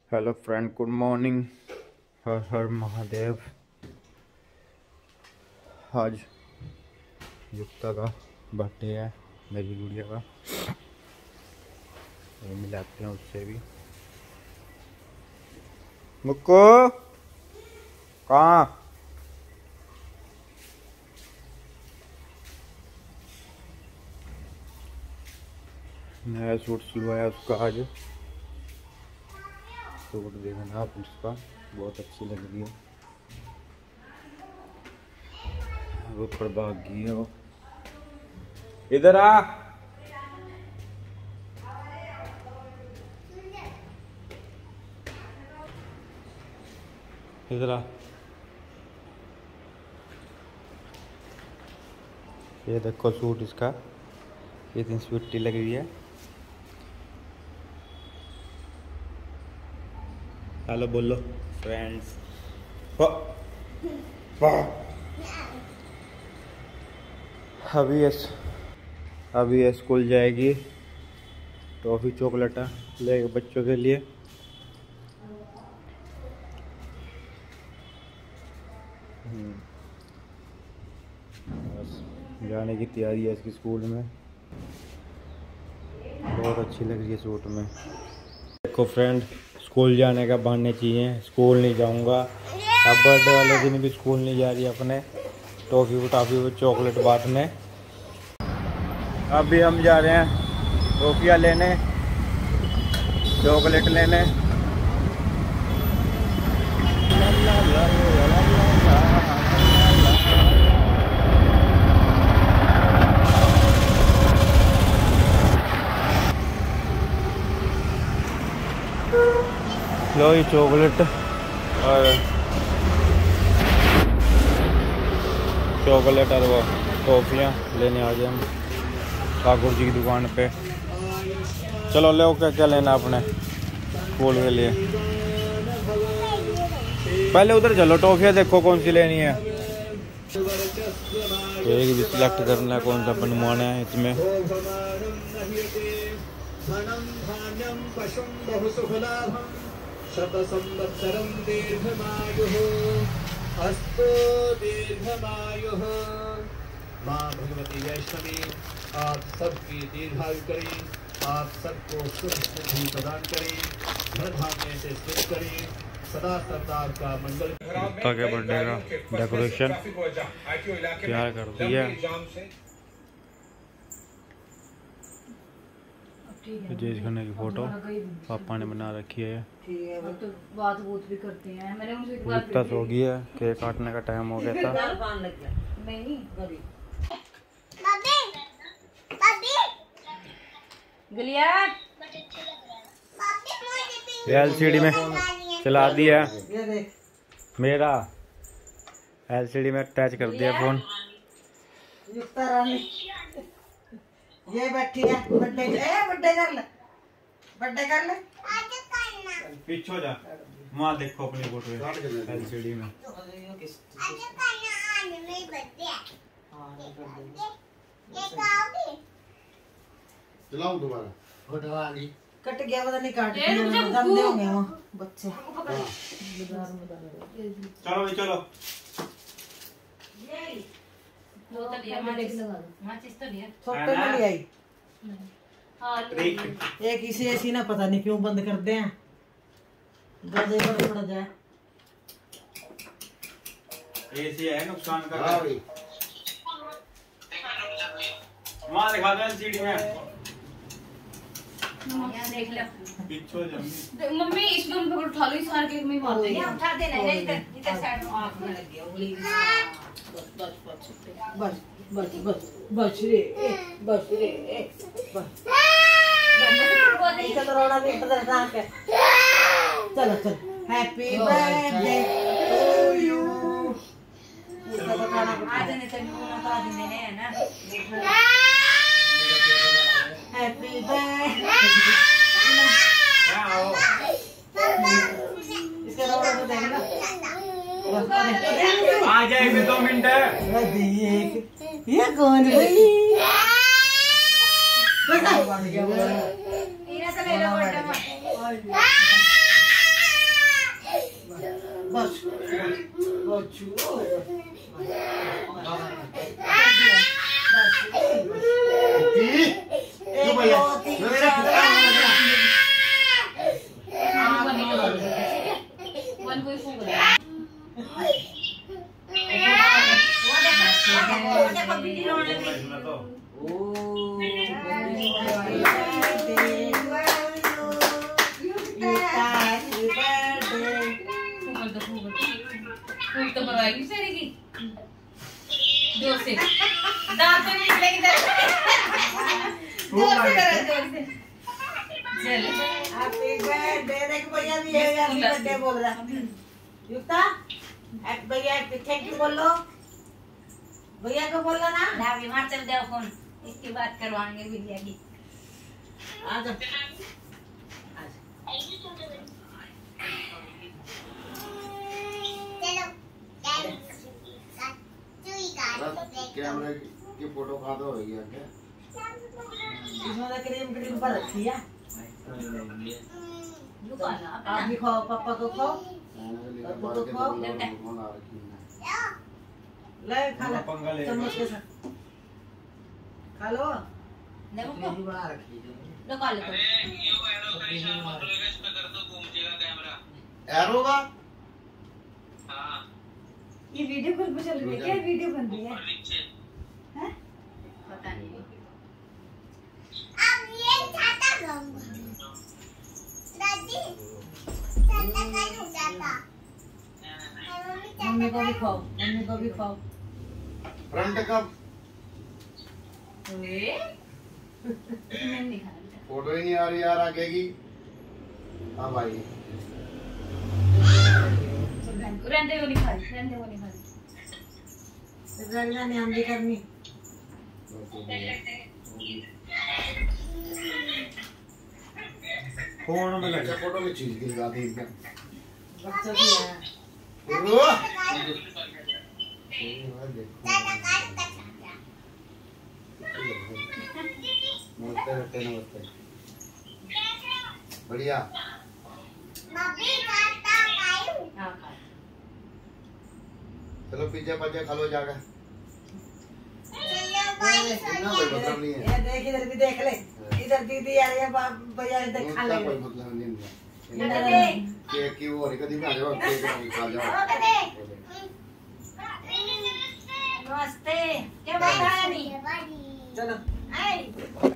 Hello friend, good morning. हर हर महादेव। आज युक्ता का बर्थडे है, मेरी गुड़िया का। ये मिलाते हैं उससे भी। मुक्को कहाँ? नया सूट सिलवाया उसका आज। सूट देखना आप उसका, बहुत अच्छी लग रही है। वो ऊपर भाग गई है वो। इधर आ। इधर आ। ये देखो सूट इसका, इतनी स्वीटी लग रही है। हेलो बोलो फ्रेंड्स। अभी ये स्कूल जाएगी, टॉफ़ी चॉकलेट ले बच्चों के लिए। बस जाने की तैयारी है इसकी स्कूल में। बहुत अच्छी लग रही है सूट में। देखो फ्रेंड, स्कूल जाने का बहाने चाहिए। स्कूल नहीं जाऊंगा अब, बर्थडे वाले दिन भी स्कूल नहीं जा रही अपने टॉफ़ी टाफ़ी चॉकलेट बांटने। अभी हम जा रहे हैं टॉफ़ियाँ लेने, चॉकलेट लेने। लो ये चॉकलेट और वो टॉफियाँ लेने आ गए हम ठाकुर जी की दुकान पे। चलो लो, क्या क्या लेना अपने स्कूल के लिए। पहले उधर चलो, टॉफियाँ देखो कौन सी लेनी है। एक भी सिलेक्ट करना है कौन सा बनवाना है इसमें। शतसंवत्सरं दीर्घमायुः अस्तु दीर्घमायुः। माँ भगवती वैष्णवी आप सबकी दीर्घायु करें, आप सबको सुख समृद्धि प्रदान करें, धन धान्य से सुख करें, सदा सरदार का मंगल। युक्ता के बर्थडे का डेकोरेशन तैयार कर दिया। विजय खाने की फोटो पापा ने बना रखी है। तो बात भी करते हैं। मैंने उनसे युक्ता सो गई है, केक काटने का टाइम हो गया था। नहीं गलिया एलसीडी में चला दिया, मेरा एलसीडी में अटैच कर दिया फोन। युक्ता रानी ये बैठी है, बर्थडे कर ले, बर्थडे कर ले। पीछे हो जा, माँ देखो अपनी फोटो एलसीडी में। चलाऊं दोबारा, फोटो आ गई। कट गया, पता नहीं काट गंदे होंगे वो बच्चे। चलो भी चलो। छोटे में ले आई एक इसे ऐसी ना, पता नहीं क्यों बंद कर दे हैं, ज्यादा बड़ा पड़ जाए। एसी है नुकसान का। वहाँ दिखा दो एलसीडी में। देख लो पीछे हो मम्मी, इसको हम पकड़ उठा लो, इस सारे केक में मार देंगे। उठा देना, इधर साइड में आंख में लग गया उंगली। बस बस बस बस रे, बस रे, बस। चलो रोना भी इधर ना के। चलो चलो, हैप्पी बर्थडे टू यू। आज नहीं तो मुंह में आज देने है ना। Happy birthday. इसके रोना तो देखना। आ जाए फिर 2 मिनट है। ये कौन भाई? इना से ले लो बर्थडे में। गोचू क्यों भैया मेरा वन कोई फूक रहा है वो देखो वीडियो रोने लगी फूक तो करवाएगी सारी की जोर से दांत में निकलेगी जोर से करो जोर से चल हैप्पी बर्थडे देख भैया भी है हैप्पी बर्थडे बोल रहा युक्ता भैया थैंक यू बोल लो भैया को बोल लो ना ना बीमार चल जाओ फोन इसकी बात करवाएंगे भैया की आ जाओ कैमरे की फोटो खा दो हो गया क्या इसमें क्रीम क्रीम पर रखी है दुकान आप भी खाओ पापा को खाओ ले खा लो चम्मच के साथ खा लो देखो यही बना रखी है लो खा लो एरो का ये वीडियो कॉल पे चल रही है क्या वीडियो बन रही है हैं पता नहीं अब ये छाता गाऊंगा दादी छाता कहीं हो जाता मम्मी को भी खाओ मम्मी को भी खाओ फ्रंट का ओए नहीं खाना फोटो ही नहीं आ रही यार आगे की हाँ भाई रहने वो नहीं खा रही रहने वो नहीं खा रही रगना ने हम भी करनी फोन में लगे अच्छा फोटो में चीज की बात है क्या बच्चों की है नमस्ते नमस्ते नमस्ते बढ़िया मम्मी छाता खाऊं हां खा चलो पिज्जा पज्जा खा लो जाकर चलो भाई इतना कोई मतलब नहीं है ये देख इधर भी देख ले इधर दीदी आ रही है भैया इधर खा उसका ले कोई मतलब नहीं है दे केक की वो हरी कदी में आ जाओ केक खा जाओ नमस्ते क्या बात है नहीं चलो आई